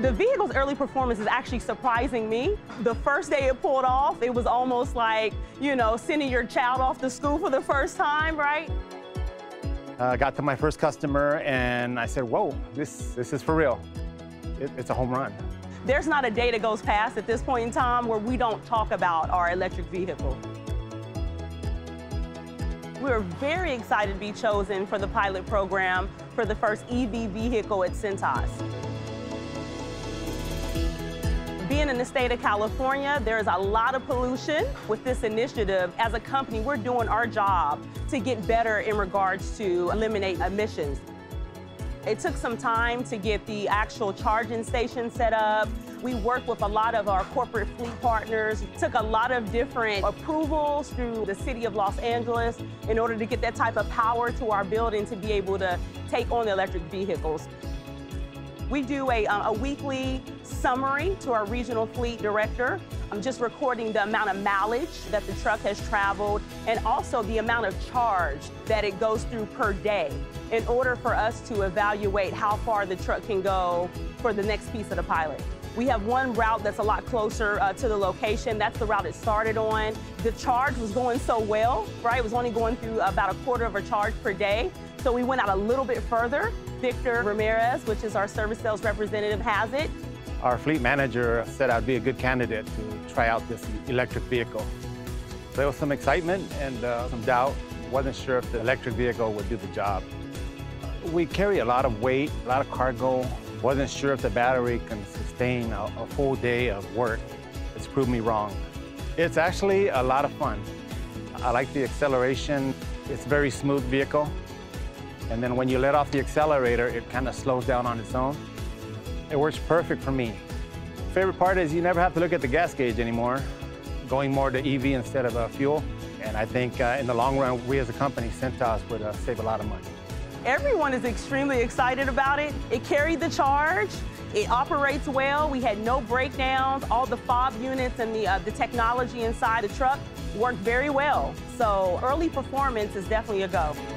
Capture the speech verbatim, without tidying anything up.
The vehicle's early performance is actually surprising me. The first day it pulled off, it was almost like, you know, sending your child off to school for the first time, right? I uh, got to my first customer and I said, whoa, this, this is for real. It, it's a home run. There's not a day that goes past at this point in time where we don't talk about our electric vehicle. We're very excited to be chosen for the pilot program for the first E V vehicle at Cintas. Being in the state of California, there's a lot of pollution. With this initiative, as a company, we're doing our job to get better in regards to eliminate emissions. It took some time to get the actual charging station set up. We worked with a lot of our corporate fleet partners. It took a lot of different approvals through the city of Los Angeles in order to get that type of power to our building to be able to take on the electric vehicles. We do a, uh, a weekly summary to our regional fleet director, um, just recording the amount of mileage that the truck has traveled and also the amount of charge that it goes through per day in order for us to evaluate how far the truck can go for the next piece of the pilot. We have one route that's a lot closer uh, to the location. That's the route it started on. The charge was going so well, right? It was only going through about a quarter of a charge per day. So we went out a little bit further. Victor Ramirez, which is our service sales representative, has it. Our fleet manager said I'd be a good candidate to try out this electric vehicle. There was some excitement and uh, some doubt. Wasn't sure if the electric vehicle would do the job. We carry a lot of weight, a lot of cargo. Wasn't sure if the battery can sustain a, a full day of work. It's proved me wrong. It's actually a lot of fun. I like the acceleration. It's a very smooth vehicle. And then when you let off the accelerator, it kind of slows down on its own. It works perfect for me. Favorite part is you never have to look at the gas gauge anymore, going more to E V instead of uh, fuel. And I think uh, in the long run, we as a company, Cintas, would uh, save a lot of money. Everyone is extremely excited about it. It carried the charge. It operates well. We had no breakdowns. All the fob units and the, uh, the technology inside the truck worked very well. So early performance is definitely a go.